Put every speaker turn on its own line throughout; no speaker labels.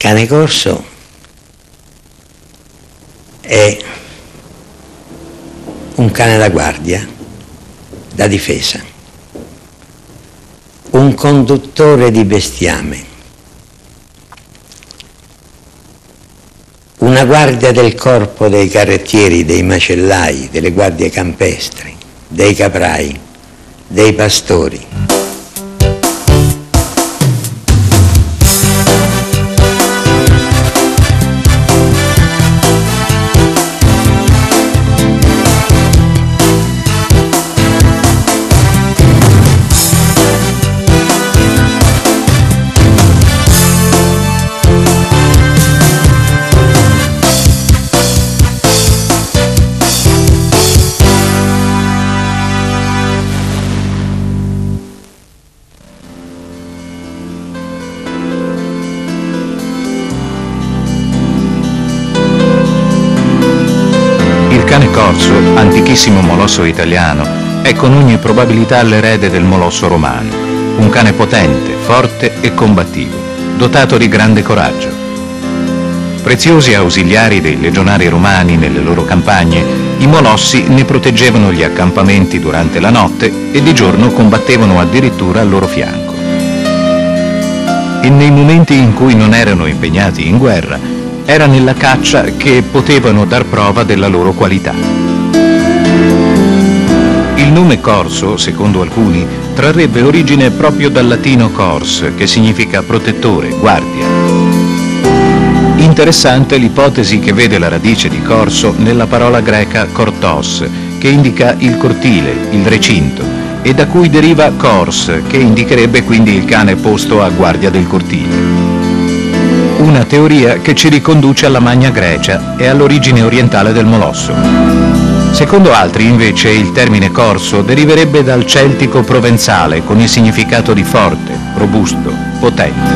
cane corso è un cane da guardia, da difesa, un conduttore di bestiame, una guardia del corpo dei carrettieri, dei macellai, delle guardie campestri, dei caprai, dei pastori.
Il cane corso, antichissimo molosso italiano, è con ogni probabilità l'erede del molosso romano. Un cane potente, forte e combattivo, dotato di grande coraggio. Preziosi ausiliari dei legionari romani nelle loro campagne, i molossi ne proteggevano gli accampamenti durante la notte e di giorno combattevano addirittura al loro fianco. E nei momenti in cui non erano impegnati in guerra, era nella caccia che potevano dar prova della loro qualità. Il nome corso, secondo alcuni, trarrebbe origine proprio dal latino cors, che significa protettore, guardia. Interessante l'ipotesi che vede la radice di corso nella parola greca kortos, che indica il cortile, il recinto, e da cui deriva cors, che indicherebbe quindi il cane posto a guardia del cortile. Una teoria che ci riconduce alla Magna Grecia e all'origine orientale del molosso. Secondo altri, invece, il termine corso deriverebbe dal celtico provenzale con il significato di forte, robusto, potente.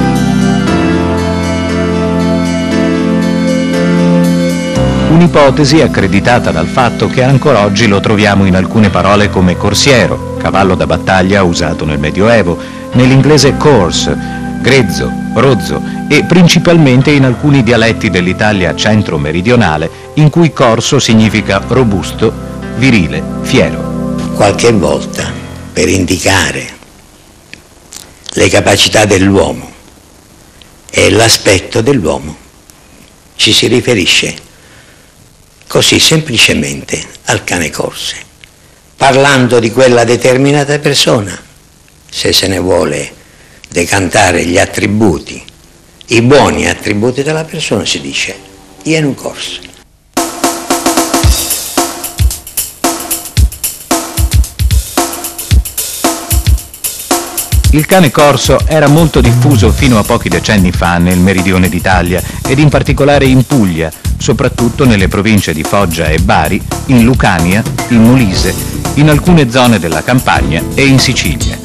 Un'ipotesi accreditata dal fatto che ancora oggi lo troviamo in alcune parole come corsiero, cavallo da battaglia usato nel Medioevo, nell'inglese course, grezzo, rozzo e principalmente in alcuni dialetti dell'Italia centro-meridionale in cui corso significa robusto, virile, fiero.
Qualche volta, per indicare le capacità dell'uomo e l'aspetto dell'uomo, ci si riferisce così semplicemente al cane corse, parlando di quella determinata persona, se se ne vuole decantare gli attributi, i buoni attributi della persona, si dice ien un corso.
Il cane corso era molto diffuso fino a pochi decenni fa nel meridione d'Italia ed in particolare in Puglia, soprattutto nelle province di Foggia e Bari, in Lucania, in Molise, in alcune zone della Campania e in Sicilia.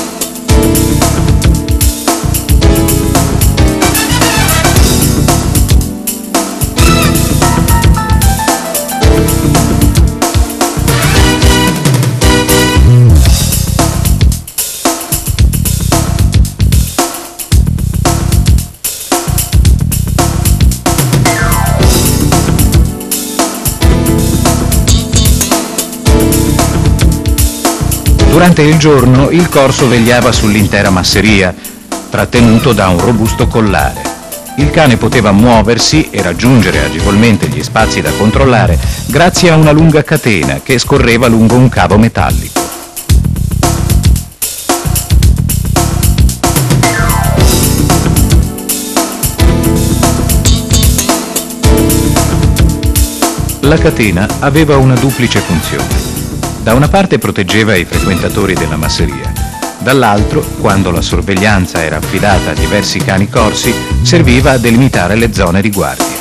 Durante il giorno il corso vegliava sull'intera masseria, trattenuto da un robusto collare. Il cane poteva muoversi e raggiungere agevolmente gli spazi da controllare grazie a una lunga catena che scorreva lungo un cavo metallico. La catena aveva una duplice funzione. Da una parte proteggeva i frequentatori della masseria, dall'altro, quando la sorveglianza era affidata a diversi cani corsi, serviva a delimitare le zone di guardia.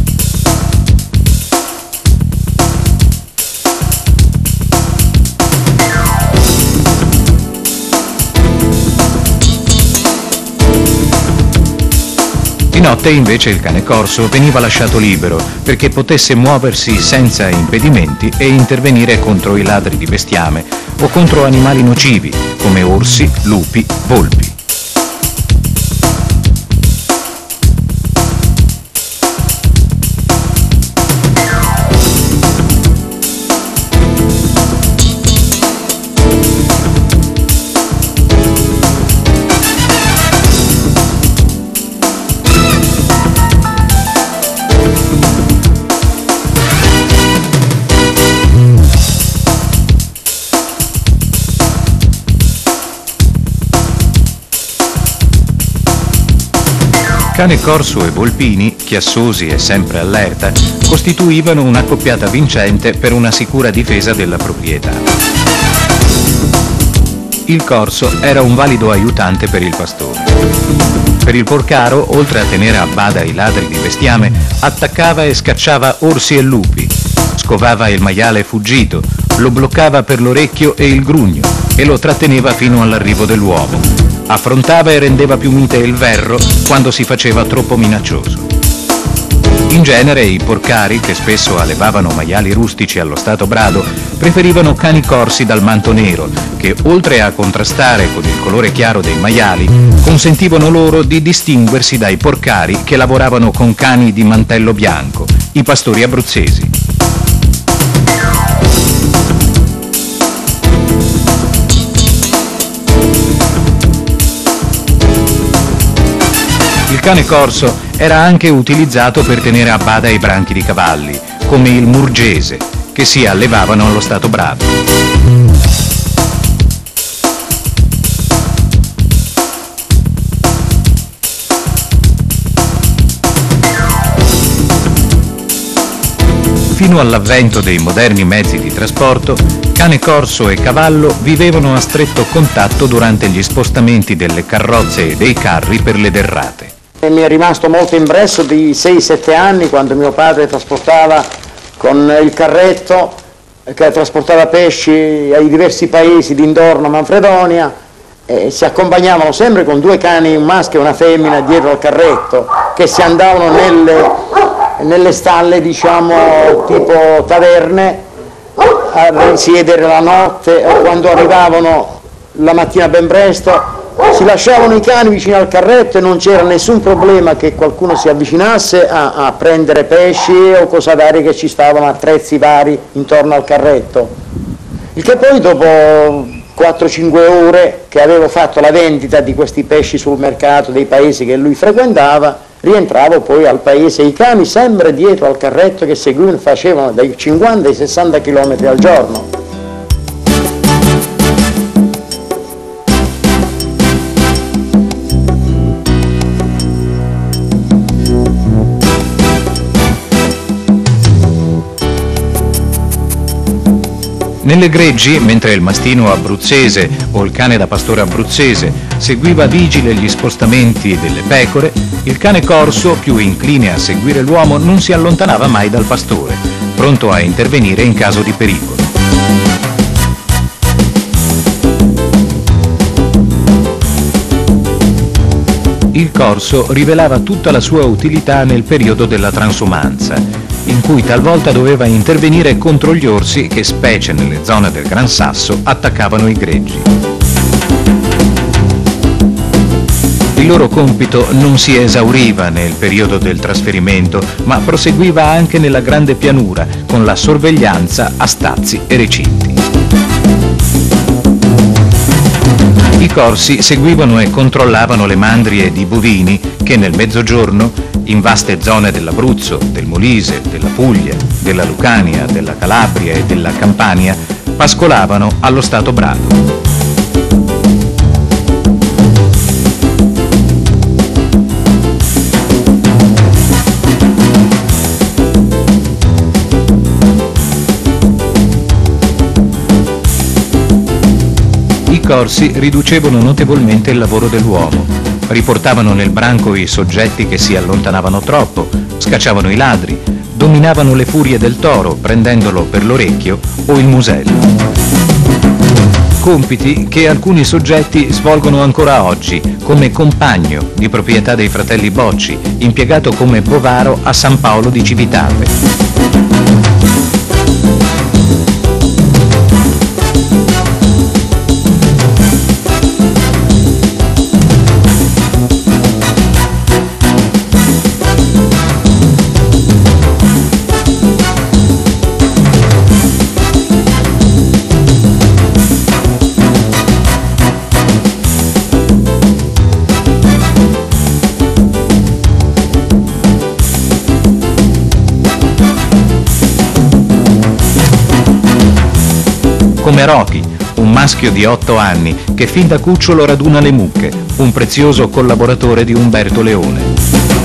Di notte invece il cane corso veniva lasciato libero perché potesse muoversi senza impedimenti e intervenire contro i ladri di bestiame o contro animali nocivi come orsi, lupi, volpi. Cane corso e volpini, chiassosi e sempre allerta, costituivano un'accoppiata vincente per una sicura difesa della proprietà. Il corso era un valido aiutante per il pastore. Per il porcaro, oltre a tenere a bada i ladri di bestiame, attaccava e scacciava orsi e lupi, scovava il maiale fuggito, lo bloccava per l'orecchio e il grugno e lo tratteneva fino all'arrivo dell'uomo. Affrontava e rendeva più mite il verro quando si faceva troppo minaccioso. In genere i porcari, che spesso allevavano maiali rustici allo stato brado, preferivano cani corsi dal manto nero, che oltre a contrastare con il colore chiaro dei maiali, consentivano loro di distinguersi dai porcari che lavoravano con cani di mantello bianco, i pastori abruzzesi. Il cane corso era anche utilizzato per tenere a bada i branchi di cavalli, come il murgese, che si allevavano allo stato brado. Fino all'avvento dei moderni mezzi di trasporto, cane corso e cavallo vivevano a stretto contatto durante gli spostamenti delle carrozze e dei carri per le derrate.
Mi è rimasto molto impresso di 6-7 anni quando mio padre trasportava con il carretto che trasportava pesci ai diversi paesi d'intorno a Manfredonia e si accompagnavano sempre con 2 cani, un maschio e una femmina, dietro al carretto, che si andavano nelle stalle, diciamo, tipo taverne, a risiedere la notte o quando arrivavano la mattina ben presto. Si lasciavano i cani vicino al carretto e non c'era nessun problema che qualcuno si avvicinasse a prendere pesci o cosa varie che ci stavano, attrezzi vari intorno al carretto. Il che poi dopo 4-5 ore che avevo fatto la vendita di questi pesci sul mercato dei paesi che lui frequentava, rientravo poi al paese, i cani sempre dietro al carretto che seguivano, facevano dai 50 ai 60 km al giorno.
Nelle greggi, mentre il mastino abruzzese o il cane da pastore abruzzese seguiva vigile gli spostamenti delle pecore, il cane corso, più incline a seguire l'uomo, non si allontanava mai dal pastore, pronto a intervenire in caso di pericolo. Il corso rivelava tutta la sua utilità nel periodo della transumanza, in cui talvolta doveva intervenire contro gli orsi che, specie nelle zone del Gran Sasso, attaccavano i greggi. Il loro compito non si esauriva nel periodo del trasferimento, ma proseguiva anche nella grande pianura, con la sorveglianza a stazzi e recinti. I corsi seguivano e controllavano le mandrie di bovini che nel mezzogiorno, in vaste zone dell'Abruzzo, del Molise, della Puglia, della Lucania, della Calabria e della Campania, pascolavano allo stato brado. I corsi riducevano notevolmente il lavoro dell'uomo, riportavano nel branco i soggetti che si allontanavano troppo, scacciavano i ladri, dominavano le furie del toro prendendolo per l'orecchio o il musello. Compiti che alcuni soggetti svolgono ancora oggi, come compagno di proprietà dei fratelli Bocci, impiegato come bovaro a San Paolo di Civitate. Come Rocky, un maschio di 8 anni che fin da cucciolo raduna le mucche, un prezioso collaboratore di Umberto Leone.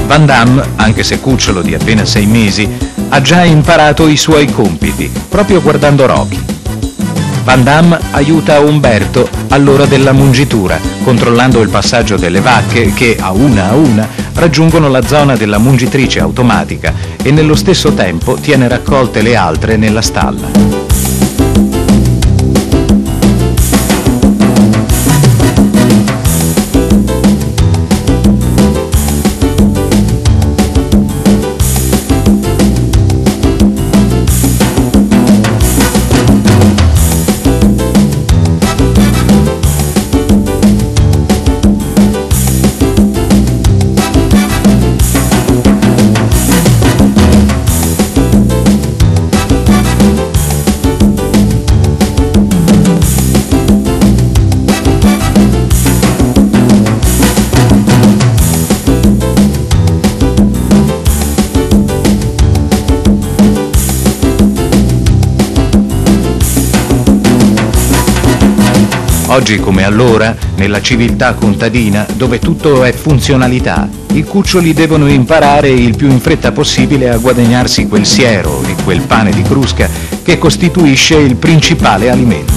Van Damme, anche se cucciolo di appena 6 mesi, ha già imparato i suoi compiti, proprio guardando Rocky. Van Damme aiuta Umberto all'ora della mungitura, controllando il passaggio delle vacche che, a una, raggiungono la zona della mungitrice automatica e nello stesso tempo tiene raccolte le altre nella stalla. Oggi come allora, nella civiltà contadina, dove tutto è funzionalità, i cuccioli devono imparare il più in fretta possibile a guadagnarsi quel siero e quel pane di crusca che costituisce il principale alimento.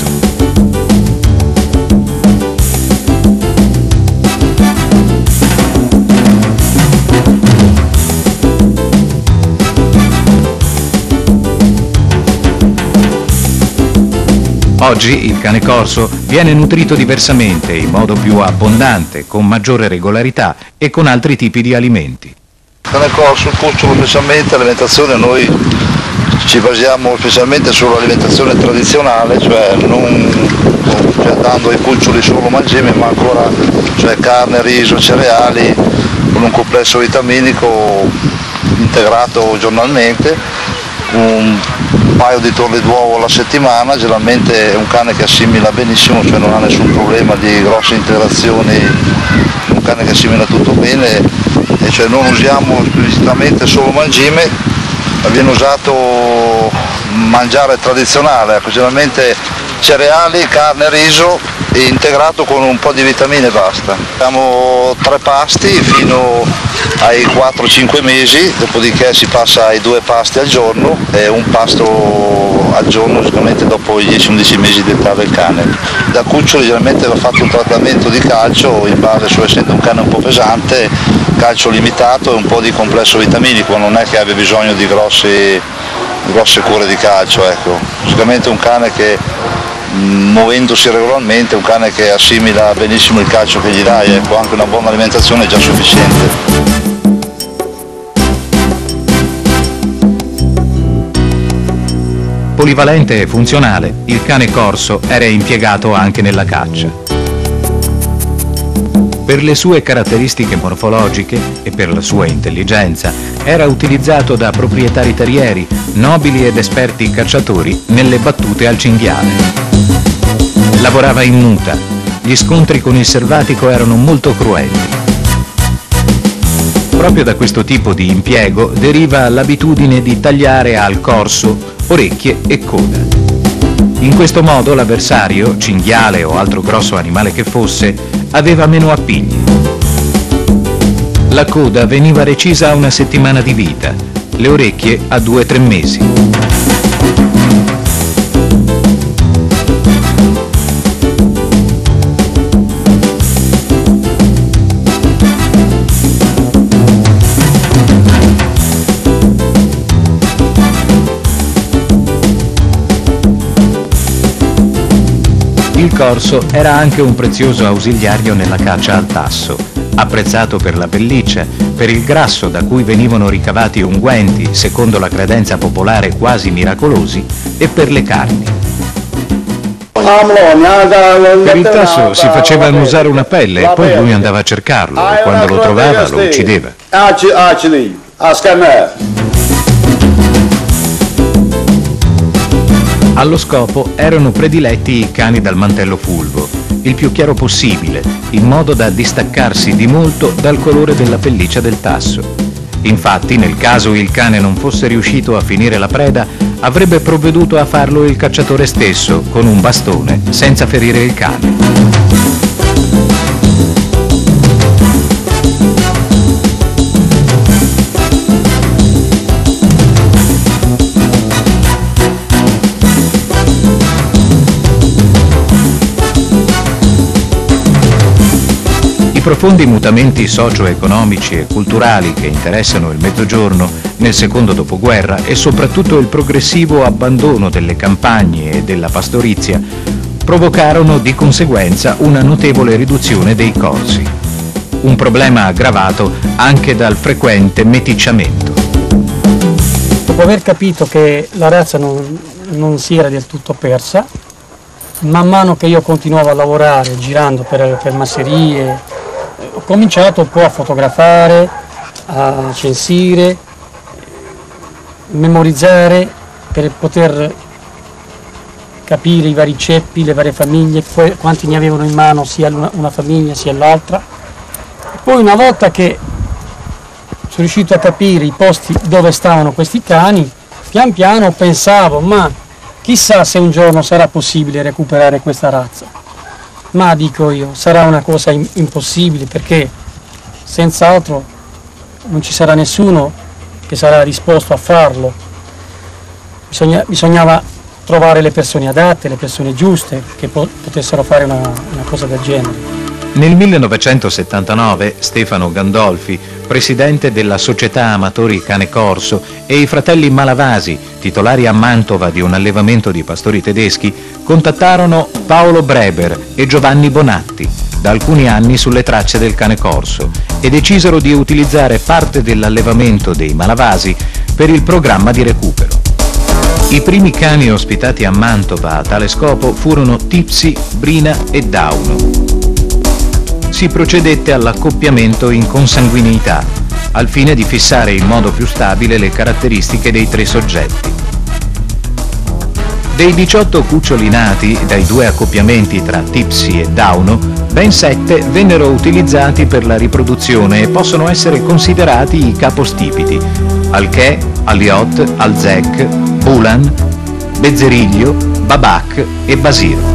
Oggi il cane corso viene nutrito diversamente, in modo più abbondante, con maggiore regolarità e con altri tipi di alimenti.
Il cane corso, il cucciolo specialmente, l'alimentazione noi ci basiamo specialmente sull'alimentazione tradizionale, cioè dando ai cuccioli solo mangime, ma ancora carne, riso, cereali, con un complesso vitaminico integrato giornalmente. Un paio di torle d'uovo alla settimana, generalmente è un cane che assimila benissimo, cioè non ha nessun problema di grosse integrazioni, un cane che assimila tutto bene, e cioè non usiamo esplicitamente solo mangime, ma viene usato mangiare tradizionale, generalmente cereali, carne, riso e integrato con un po' di vitamine e basta. Abbiamo 3 pasti fino ai 4-5 mesi, dopodiché si passa ai 2 pasti al giorno e un pasto al giorno sicuramente dopo i 10-11 mesi di età del cane. Da cucciolo generalmente va fatto un trattamento di calcio in base, essendo un cane un po' pesante, calcio limitato e un po' di complesso vitaminico, non è che abbia bisogno di grosse cure di calcio, ecco. Sicuramente un cane che muovendosi regolarmente, un cane che assimila benissimo il calcio che gli dai, ecco, anche una buona alimentazione è già sufficiente.
Polivalente e funzionale, il cane corso era impiegato anche nella caccia. Per le sue caratteristiche morfologiche e per la sua intelligenza era utilizzato da proprietari terrieri, nobili ed esperti cacciatori nelle battute al cinghiale. Lavorava in muta, gli scontri con il selvatico erano molto cruenti. Proprio da questo tipo di impiego deriva l'abitudine di tagliare al corso orecchie e coda. In questo modo l'avversario, cinghiale o altro grosso animale che fosse, aveva meno appigli. La coda veniva recisa a 1 settimana di vita, le orecchie a 2-3 mesi. Il corso era anche un prezioso ausiliario nella caccia al tasso, apprezzato per la pelliccia, per il grasso da cui venivano ricavati unguenti, secondo la credenza popolare quasi miracolosi, e per le carni. Per il tasso si faceva annusare una pelle e poi lui andava a cercarlo e quando lo trovava lo uccideva. Allo scopo erano prediletti i cani dal mantello fulvo, il più chiaro possibile, in modo da distaccarsi di molto dal colore della pelliccia del tasso. Infatti, nel caso il cane non fosse riuscito a finire la preda, avrebbe provveduto a farlo il cacciatore stesso, con un bastone, senza ferire il cane. profondi mutamenti socio-economici e culturali che interessano il Mezzogiorno nel secondo dopoguerra e soprattutto il progressivo abbandono delle campagne e della pastorizia provocarono di conseguenza una notevole riduzione dei corsi. Un problema aggravato anche dal frequente meticciamento.
Dopo aver capito che la razza non si era del tutto persa, man mano che io continuavo a lavorare girando per masserie, ho cominciato un po' a fotografare, a censire, memorizzare per poter capire i vari ceppi, le varie famiglie, quanti ne avevano in mano sia una famiglia sia l'altra. Poi una volta che sono riuscito a capire i posti dove stavano questi cani, pian piano pensavo, ma chissà se un giorno sarà possibile recuperare questa razza. Ma dico io, sarà una cosa impossibile, perché senz'altro non ci sarà nessuno che sarà disposto a farlo. Bisognava trovare le persone adatte, le persone giuste che potessero fare una cosa del genere.
Nel 1979 Stefano Gandolfi, presidente della Società Amatori Cane Corso, e i fratelli Malavasi, titolari a Mantova di un allevamento di pastori tedeschi, contattarono Paolo Breber e Giovanni Bonatti, da alcuni anni sulle tracce del cane corso, e decisero di utilizzare parte dell'allevamento dei Malavasi per il programma di recupero. I primi cani ospitati a Mantova a tale scopo furono Tipsy, Brina e Dauno. Si procedette all'accoppiamento in consanguineità, al fine di fissare in modo più stabile le caratteristiche dei tre soggetti. Dei 18 cuccioli nati dai due accoppiamenti tra Tipsy e Dauno, ben 7 vennero utilizzati per la riproduzione e possono essere considerati i capostipiti: Alché, Aliot, Alzec, Bulan, Bezzeriglio, Babac e Basiro.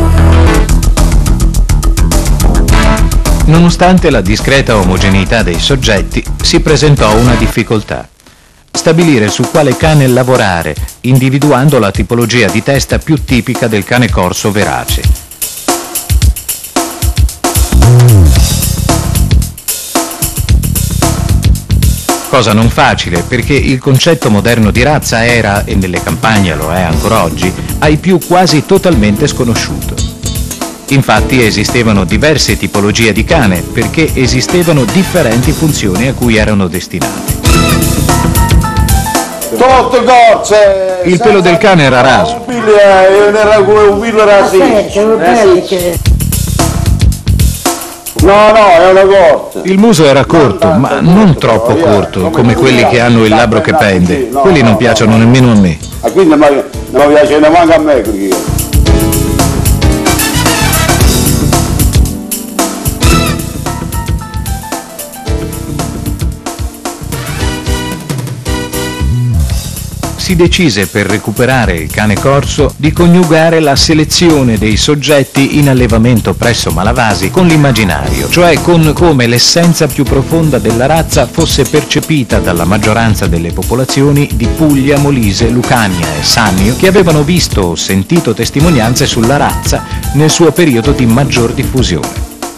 Nonostante la discreta omogeneità dei soggetti, si presentò una difficoltà: stabilire su quale cane lavorare, individuando la tipologia di testa più tipica del cane corso verace. Cosa non facile, perché il concetto moderno di razza era, e nelle campagne lo è ancora oggi, ai più quasi totalmente sconosciuto. Infatti esistevano diverse tipologie di cane, perché esistevano differenti funzioni a cui erano destinati. Il pelo del cane era raso.
No, è una corta.
Il muso era corto, ma non troppo corto, come quelli che hanno il labbro che pende. Quelli non piacciono nemmeno a me.
Quindi non mi piace neanche a me qui.
Si decise, per recuperare il cane corso, di coniugare la selezione dei soggetti in allevamento presso Malavasi con l'immaginario, cioè con come l'essenza più profonda della razza fosse percepita dalla maggioranza delle popolazioni di Puglia, Molise, Lucania e Sannio, che avevano visto o sentito testimonianze sulla razza nel suo periodo di maggior diffusione.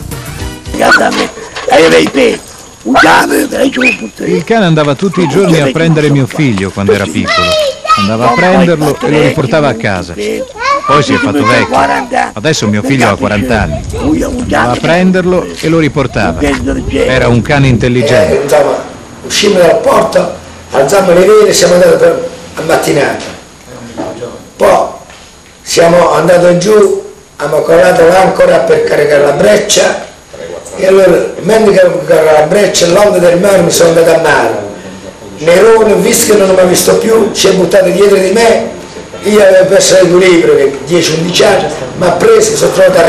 Il cane andava tutti i giorni a prendere mio figlio quando era piccolo. Andava a prenderlo e lo riportava a casa. Poi si è fatto vecchio. Adesso mio figlio ha 40 anni. Andava a prenderlo e lo riportava. Era un cane intelligente.
Uscimmo dalla porta, alzammo le vele e siamo andati a mattinata. Poi siamo andati giù, abbiamo calato l'ancora per caricare la breccia. E allora, mentre caricavo la breccia, all'onda del mare mi sono andato a mare. Nerone, visto che non mi ha visto più, si è buttato dietro di me, io avevo perso l'equilibrio, che 10-11 anni, mi ha preso, sono trovato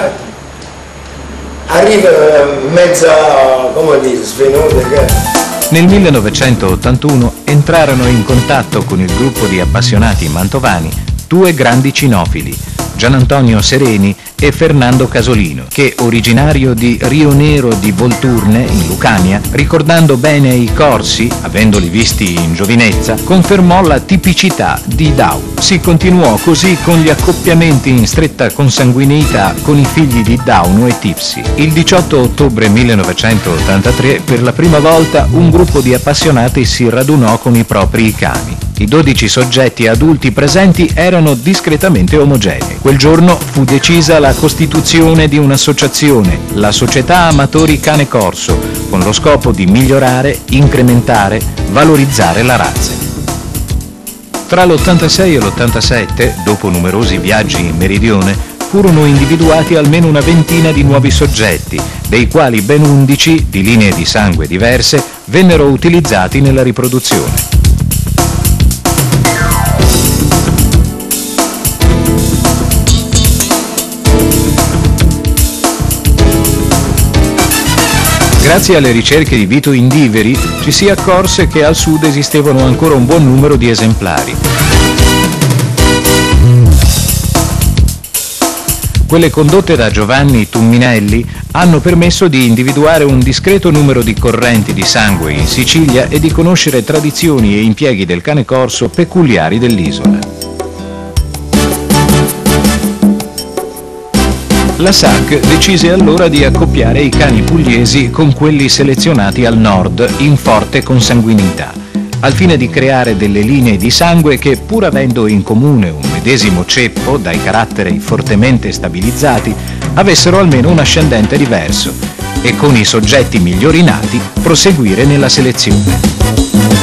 a riva mezza, come dire, svenuta.
Nel 1981 entrarono in contatto con il gruppo di appassionati mantovani due grandi cinofili, Gian Antonio Sereni e Fernando Casolino, che, originario di Rio Nero di Volturne, in Lucania, ricordando bene i corsi, avendoli visti in giovinezza, confermò la tipicità di Dau. Si continuò così con gli accoppiamenti in stretta consanguineità con i figli di Dauno e Tipsi. Il 18 ottobre 1983, per la prima volta, un gruppo di appassionati si radunò con i propri cani. I 12 soggetti adulti presenti erano discretamente omogenei. Quel giorno fu decisa la costituzione di un'associazione, la Società Amatori Cane Corso, con lo scopo di migliorare, incrementare, valorizzare la razza. Tra l'86 e l'87, dopo numerosi viaggi in meridione, furono individuati almeno una ventina di nuovi soggetti, dei quali ben 11, di linee di sangue diverse, vennero utilizzati nella riproduzione. Grazie alle ricerche di Vito Indiveri ci si accorse che al sud esistevano ancora un buon numero di esemplari. Quelle condotte da Giovanni Tumminelli hanno permesso di individuare un discreto numero di correnti di sangue in Sicilia e di conoscere tradizioni e impieghi del cane corso peculiari dell'isola. La SAC decise allora di accoppiare i cani pugliesi con quelli selezionati al nord in forte consanguinità, al fine di creare delle linee di sangue che, pur avendo in comune un medesimo ceppo dai caratteri fortemente stabilizzati, avessero almeno un ascendente diverso e con i soggetti migliori nati proseguire nella selezione.